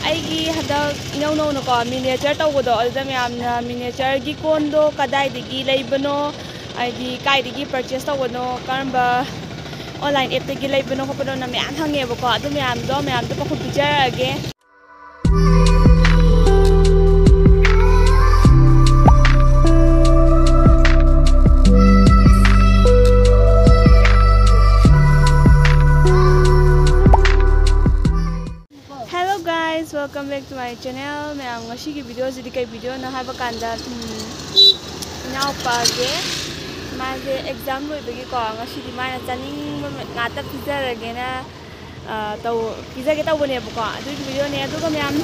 ꯑꯩꯒꯤ ꯍꯟꯗꯛ ꯏꯅꯧ ꯅꯧꯅꯀꯣ ꯃꯤꯅꯤꯌꯦꯆꯔ ꯇꯧꯕꯗꯣ ꯑꯗꯨꯗ ꯃꯌꯥꯝꯅ ꯃꯤꯅꯤꯌꯦꯆꯔꯒꯤ ꯀꯣꯟꯗꯣ ꯀꯗꯥꯏꯗꯒꯤ ꯂꯩꯕꯅꯣ ꯍꯥꯏꯗꯤ ꯀꯥꯏꯗꯒꯤ ꯄꯔꯆꯦꯁ ꯇꯧꯕꯅꯣ ꯀꯔꯝꯕ ꯑꯣꯟꯂꯥꯏꯟ ꯑꯦꯞꯇꯒꯤ ꯂꯩꯕꯅꯣ ꯈꯣꯠꯄꯅꯣꯅ ꯃꯌꯥꯝ ꯍꯪꯉꯦꯕꯀꯣ ꯑꯗꯨ ꯃꯌꯥꯝꯗꯣ ꯄꯥꯎꯈꯨꯝ ꯄꯤꯖꯔꯛꯑꯒꯦ. Hello guys, welcome back to my channel. Mayam ngasi video sidi kai video na haba kanda Enaopagi maze exam loi bagi ko ngasi di mana chaning ngata pijarage na tau pijage tau bone ko adu video ne adu ko mayam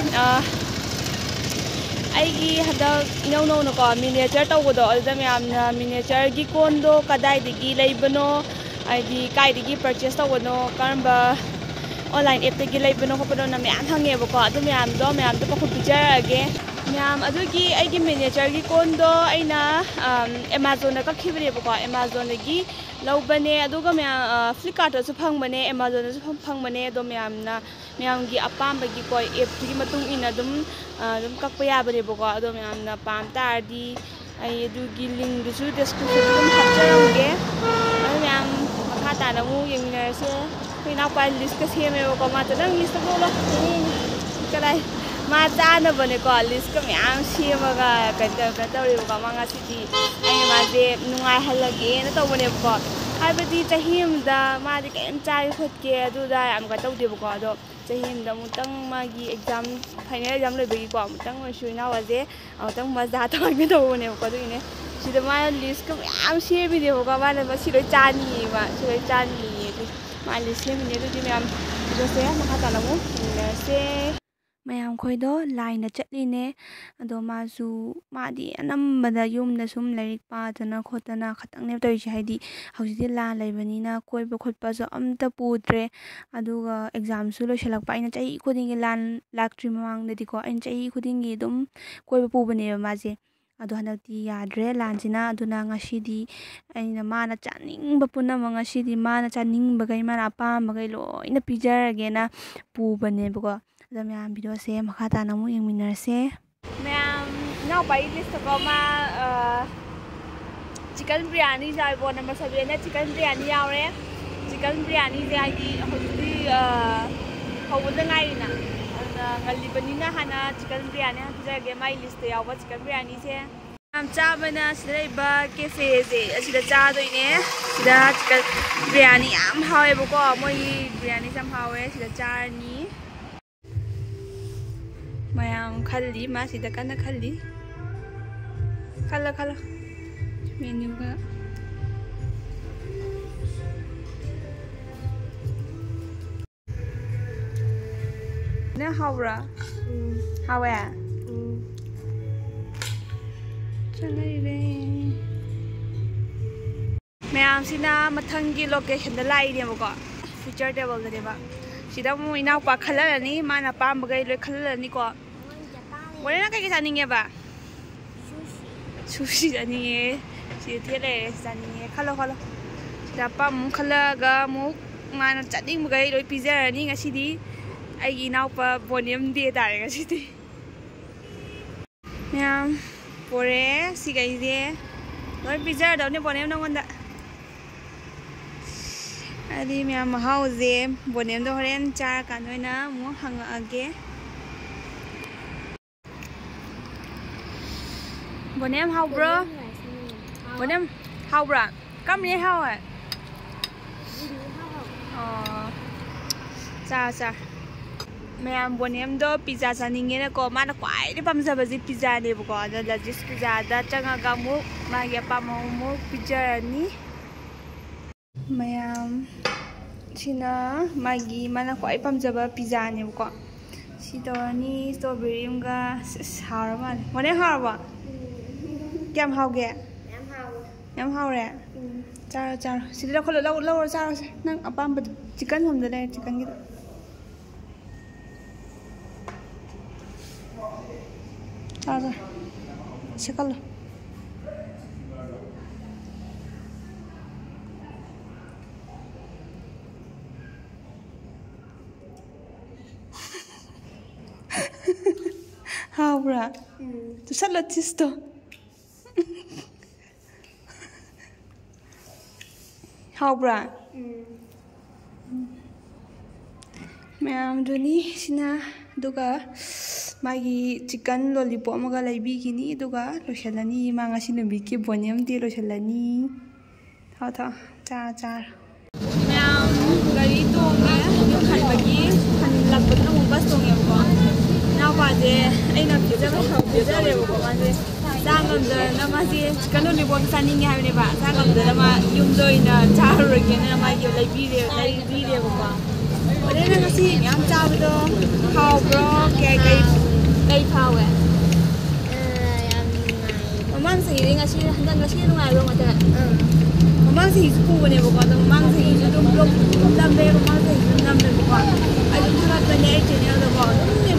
aigi hadak inau nau na ko miniature tawbodo aduda mayamna miniature gi kondo kadaidagi leibano aidi kaidagi purchase tawbono karamba online app tagi leibano khopano mayam hangebo ko adu mayamdo pakhum pijarage. Mayam adugi aigi miniature gi kondo aina Amazon da kakhibane ko Amazon dagi laubane aduga mayam Flipkart da su phangbane Amazon da su phangbane do mayam gi apamba gi ko app gi matung ina dum kakpa yabane ko ado mayamna pam tardi ai adugi link du su description dum hapjaramge adu mayam makha tana mu yengminarse Enaopagi list ka seme ko ma tanang list ko lo kalai ma chana bane ko list ka mayam semaga ka tawri ko ma ngaCdi ai ma je nungai halage na tawbane ko haibadi chahimda ma de kem chai khotke aduda am ka tawde ko ado chahimda mutang magi exam final exam loi bagi ko mutang suina waje mutang maza tawne tawbane ko duine sida ma list ka mayam seme de ko ma na siroi chani ma list seme ne du mayam jose makha talamu se mayam khoido line chatline ado masu madi anambada yumda sum lairik padana khotana khatang ne toise haidi hauji la laibanina koiba khotpa so amta pudre aduga exam su loisalakpa aina chai khudingi lan laktri mamang dadi ko aina chai khudingi dum koiba pubane maje ado hanakti yadre lansina aduna ngaCdi aina mana chaningba punama ngaCdi mana chaningba gai mana apamba gai loina pijarage na pubane ko da mayam video se makha tana mu yengminarse. Mayam Enaopagi list ko ma chicken biryani jai bo number 7 na chicken biryani yaure chicken biryani je aidi hojudi hawda ngai na ngalibani na hana chicken biryani ha pijage mai list yawa chicken biryani se am chabana sidaiba cafe je asida cha doine sida chicken biryani am hawe ko moi biryani sam hawe sida charni mayam khalli ma sida kana khalli khala menu ga na hawra hawa chanai re mayam sina mathangi location da lai ne ko feature table da ba sida mu Enaopagi khalalani mana pamba gai loi khalalani ko Wala na kay saninge ba? Sushi saninge. Si tele saninge. Khalo. Dapa mu khalaga mu mana chating bagay loi pizza ni ngaCdi ai Enaopagi boniam de tare ngaCdi. Mayam pore si gai de loi pizza daw ne boniam nongonda. Adi mayam mahauze boniam do horen char kanoina mu hanga age. Bonem how bro? Bonem how bro? Come here how at? Oh, sa. Mayam bonem do pizza saninge na ko mana kwai de pamsa bazi pizza ne ko da jis pizza da changa gamu magi pamomu pizza ni. Mayam sina magi mana kwai pamsa ba pizza ne ko. Sidoni strawberry ga haraman. Bonem harwa? Kem hauge? Yam haure. Charo. Sida kholo law charo nang apam chicken hom da chicken gi. Charo. Sekalo. 하우브라 또 살라티스토 하우브라 ꯃꯌꯥꯝꯗꯨꯅꯤ ꯁꯤꯅ ꯑꯗꯨꯒ ꯃꯥꯒꯤ chicken lollipop ꯑꯃꯒ ꯂꯩꯕꯤꯈꯤꯅꯤ ꯑꯗꯨꯒ ꯂꯣꯏꯁꯤꯜꯂꯅꯤ ꯃꯥ ꯉꯁꯤ ꯅꯨꯃꯤꯠꯀꯤ ꯕꯣꯅꯤꯌꯝꯗꯤ ꯂꯣꯏꯁꯤꯜꯂꯅꯤ ꯊꯥꯎ ꯆꯥꯔ ꯃꯌꯥꯝ ꯒꯥꯔꯤ ꯇꯣꯡꯉꯦ ꯌꯨꯝ ꯍꯟꯕꯒꯤ ꯍꯜꯂꯛꯄꯗꯨꯅ ꯑꯃꯨꯛ ꯕꯁ ꯇꯣꯡꯉꯦꯕꯀꯣ ꯏꯅꯥꯎꯄꯥꯁꯦ ꯑꯩꯅ ꯄꯤꯖꯔꯦꯕꯀꯣ ꯃꯥꯁꯦ ꯆꯥ ꯉꯝꯗꯗꯅ ꯃꯥꯁꯦ ꯆꯤꯀꯟ ꯂꯣꯂꯤꯄꯣꯞ ꯆꯥꯅꯤꯡꯉꯦ ꯍꯥꯏꯕꯅꯦꯕ ꯆꯥ ꯉꯝꯗꯅ ꯃꯥ ꯌꯨꯝꯗ ꯑꯣꯏꯅ ꯆꯥꯔꯨꯔꯒꯦꯅ ꯃꯥꯒꯤ ꯂꯩꯕꯤꯔꯦꯕꯀꯣ ꯑꯗꯩꯅ ꯉꯁꯤ ꯃꯌꯥꯝ ꯆꯥꯕꯗꯣ ꯍꯥꯎꯕ꯭ꯔꯣ ꯀꯩ ꯐꯥꯎꯋꯦ ꯌꯥꯝ ꯅꯨꯡꯉꯥꯏ ꯃꯃꯥꯡ ꯆꯍꯤꯗꯤ ꯉꯁꯤ ꯅꯨꯡꯉꯥꯏꯕ꯭ꯔꯣ ꯃꯇꯦ ꯃꯃꯥꯡ ꯆꯍꯤꯁꯨ ꯄꯨꯕꯅꯦꯕꯀꯣ ꯑꯗꯣ ꯃꯃꯥꯡ ꯆꯍꯤꯁꯨ ꯑꯗꯨꯝ ꯅꯝꯃꯦ ꯃꯃꯥꯡ ꯆꯍꯤꯁꯨ ꯅꯝꯃꯦꯕꯀꯣ ꯑꯩ ꯑꯗꯨꯝ ꯊꯥꯒꯠꯄꯅꯦ ꯑꯩ ꯆꯦꯅꯦꯜꯗꯀꯣ ꯑꯗꯨꯝ